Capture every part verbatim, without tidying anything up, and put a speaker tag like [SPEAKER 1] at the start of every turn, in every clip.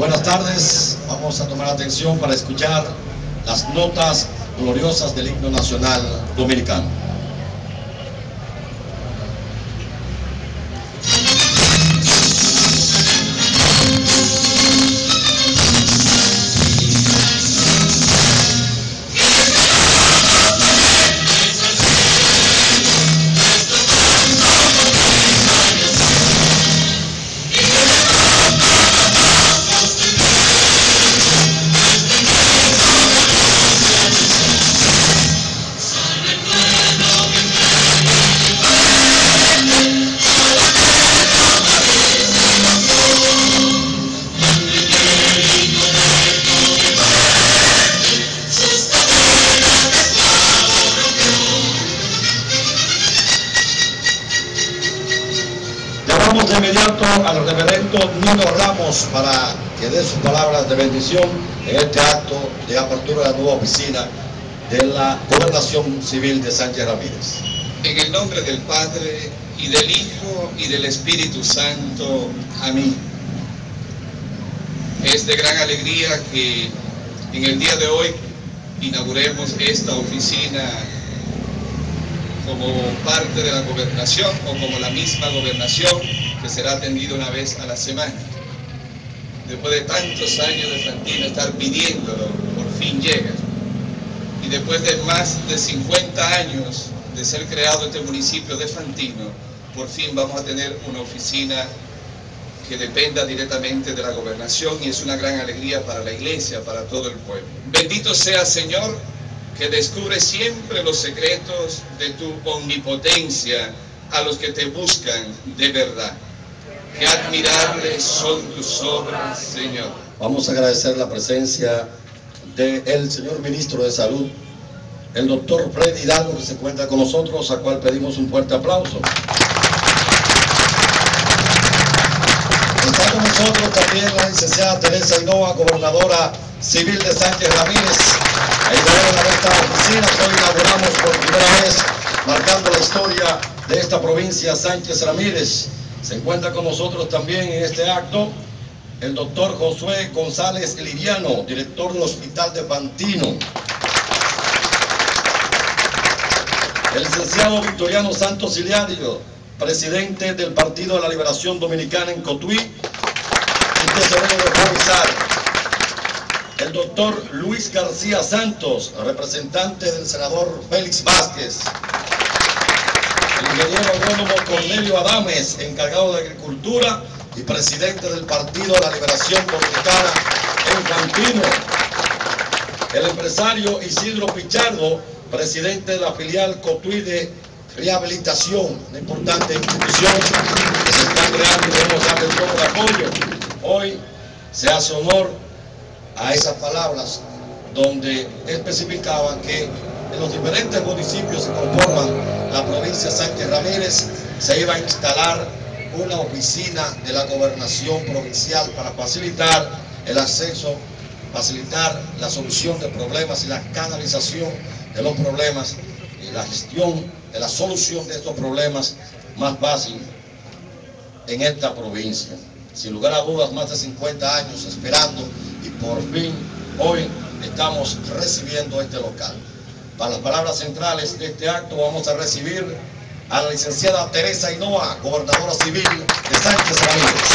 [SPEAKER 1] Buenas tardes, vamos a tomar atención para escuchar las notas gloriosas del himno nacional dominicano. Llamamos de inmediato al reverendo Nino Ramos para que dé sus palabras de bendición en este acto de apertura de la nueva oficina de la Gobernación Civil de Sánchez Ramírez.
[SPEAKER 2] En el nombre del Padre, y del Hijo, y del Espíritu Santo. Amén. Es de gran alegría que en el día de hoy inauguremos esta oficina como parte de la gobernación o como la misma gobernación, que será atendida una vez a la semana. Después de tantos años de Fantino estar pidiéndolo, por fin llega. Y después de más de cincuenta años de ser creado este municipio de Fantino, por fin vamos a tener una oficina que dependa directamente de la gobernación, y es una gran alegría para la iglesia, para todo el pueblo. Bendito sea, Señor, que descubre siempre los secretos de tu omnipotencia a los que te buscan de verdad. Qué admirables son tus obras, Señor.
[SPEAKER 1] Vamos a agradecer la presencia del señor ministro de Salud, el doctor Freddy Hidalgo, que se encuentra con nosotros, a cual pedimos un fuerte aplauso. Está con nosotros también la licenciada Teresa Ainhoa, gobernadora civil de Sánchez Ramírez. Ahí tenemos esta oficina que hoy inauguramos por primera vez, marcando la historia de esta provincia, Sánchez Ramírez. Se encuentra con nosotros también en este acto el doctor Josué González Liviano, director del Hospital de Fantino. El licenciado Victoriano Santos Iliario, presidente del Partido de la Liberación Dominicana en Cotuí, y que se debe de revisar. El doctor Luis García Santos, representante del senador Félix Vázquez. El ingeniero agrónomo Cornelio Adames, encargado de Agricultura y presidente del Partido de la Liberación Dominicana en Fantino. El empresario Isidro Pichardo, presidente de la filial Cotuí de Rehabilitación, una importante institución que se está creando y debemos darle todo el apoyo. Hoy se hace honor a esas palabras donde especificaban que en los diferentes municipios que conforman la provincia de Sánchez Ramírez se iba a instalar una oficina de la gobernación provincial para facilitar el acceso, facilitar la solución de problemas y la canalización de los problemas y la gestión de la solución de estos problemas más fácil en esta provincia. Sin lugar a dudas, más de cincuenta años esperando, y por fin hoy estamos recibiendo este local. Para las palabras centrales de este acto vamos a recibir a la licenciada Teresa Ainhoa, gobernadora civil de Sánchez Ramírez.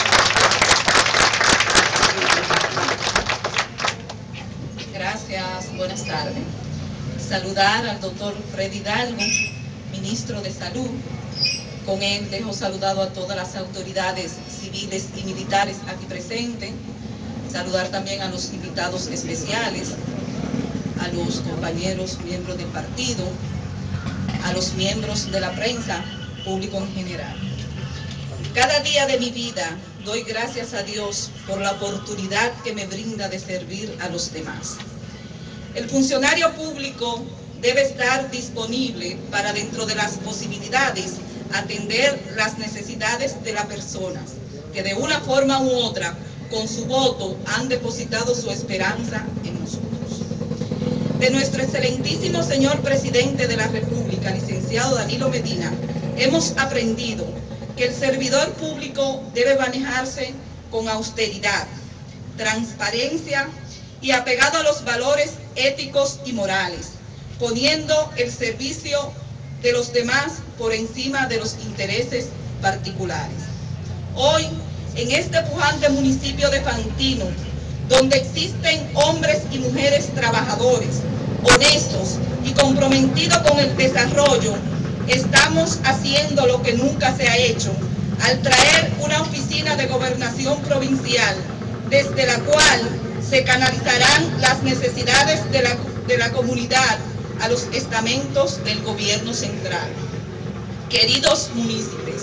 [SPEAKER 3] Gracias, buenas tardes. Saludar al doctor Freddy Hidalgo, ministro de Salud. Con él dejo saludado a todas las autoridades civiles y militares aquí presentes. Saludar también a los invitados especiales, a los compañeros miembros del partido, a los miembros de la prensa, público en general. Cada día de mi vida doy gracias a Dios por la oportunidad que me brinda de servir a los demás. El funcionario público debe estar disponible para, dentro de las posibilidades, atender las necesidades de las personas que de una forma u otra, con su voto, han depositado su esperanza en nosotros. De nuestro excelentísimo señor presidente de la República, licenciado Danilo Medina, hemos aprendido que el servidor público debe manejarse con austeridad, transparencia y apegado a los valores éticos y morales, poniendo el servicio de los demás por encima de los intereses particulares. Hoy, en este pujante municipio de Fantino, donde existen hombres y mujeres trabajadores, honestos y comprometidos con el desarrollo, estamos haciendo lo que nunca se ha hecho, al traer una oficina de gobernación provincial, desde la cual se canalizarán las necesidades de la, de la comunidad a los estamentos del gobierno central. Queridos municipios,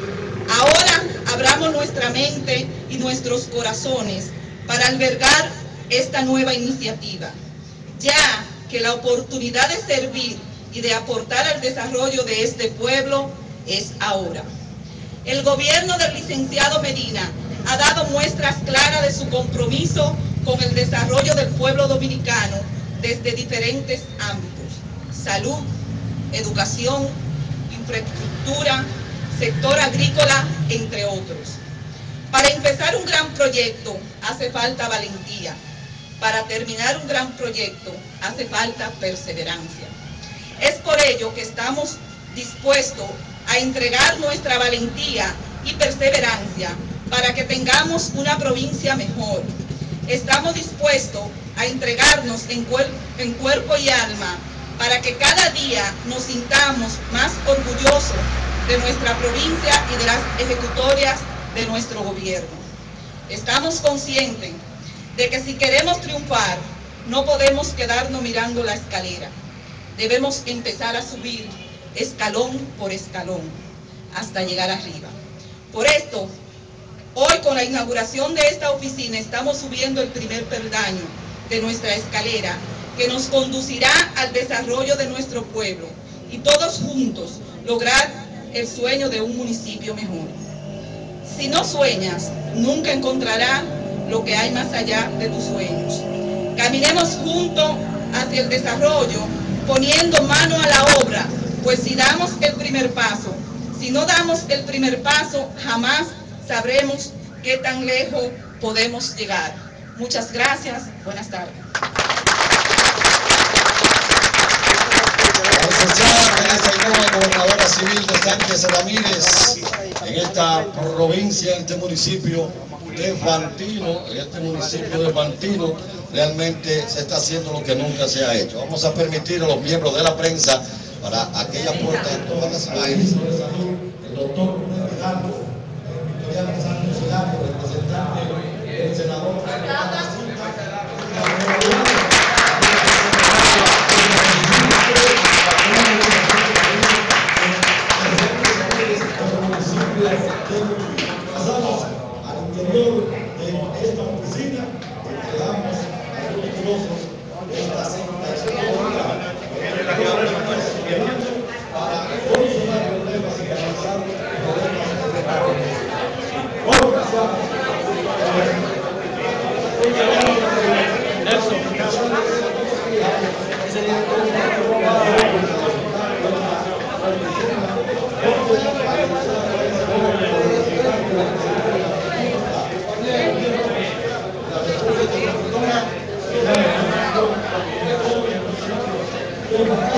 [SPEAKER 3] ahora abramos nuestra mente y nuestros corazones para albergar esta nueva iniciativa, ya que la oportunidad de servir y de aportar al desarrollo de este pueblo es ahora. El gobierno del licenciado Medina ha dado muestras claras de su compromiso con el desarrollo del pueblo dominicano desde diferentes ámbitos: salud, educación, infraestructura, sector agrícola, entre otros. Para empezar un gran proyecto hace falta valentía. Para terminar un gran proyecto hace falta perseverancia. Es por ello que estamos dispuestos a entregar nuestra valentía y perseverancia para que tengamos una provincia mejor. Estamos dispuestos a entregarnos en, cuer en cuerpo y alma para que cada día nos sintamos más orgullosos de nuestra provincia y de las ejecutorias de nuestro gobierno. Estamos conscientes de que si queremos triunfar, no podemos quedarnos mirando la escalera. Debemos empezar a subir escalón por escalón hasta llegar arriba. Por esto, hoy con la inauguración de esta oficina estamos subiendo el primer peldaño de nuestra escalera que nos conducirá al desarrollo de nuestro pueblo y todos juntos lograr el sueño de un municipio mejor. Si no sueñas, nunca encontrarás lo que hay más allá de tus sueños. Caminemos juntos hacia el desarrollo, poniendo mano a la obra, pues si damos el primer paso, si no damos el primer paso, jamás sabremos qué tan lejos podemos llegar. Muchas gracias, buenas tardes.
[SPEAKER 1] La licenciada Teresa Ainhoa, gobernadora civil de Sánchez Ramírez, en esta provincia, en este municipio de Fantino, en este municipio de Fantino, realmente se está haciendo lo que nunca se ha hecho. Vamos a permitir a los miembros de la prensa, para aquella puerta de todas las imágenes, el doctor Fernando Victoriano Santos Hilario, representante del senador pasamos al interior de esta oficina, entregamos a los trozos de esta sexta escuela para solucionar problemas y canalizar problemas de Nelson.